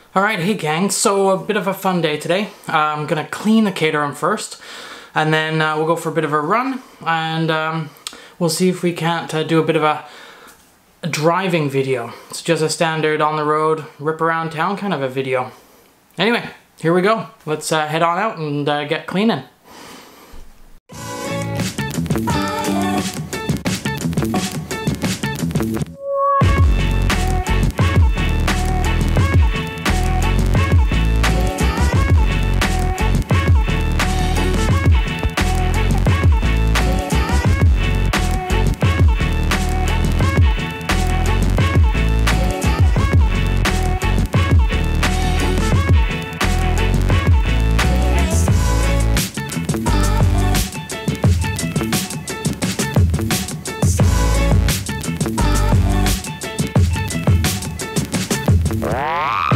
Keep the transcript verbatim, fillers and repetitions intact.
Alright, hey gang, so a bit of a fun day today. Uh, I'm gonna clean the Caterham first, and then uh, we'll go for a bit of a run, and um, we'll see if we can't uh, do a bit of a, a driving video. It's just a standard on the road, rip around town kind of a video. Anyway, here we go. Let's uh, head on out and uh, get cleaning. Ah!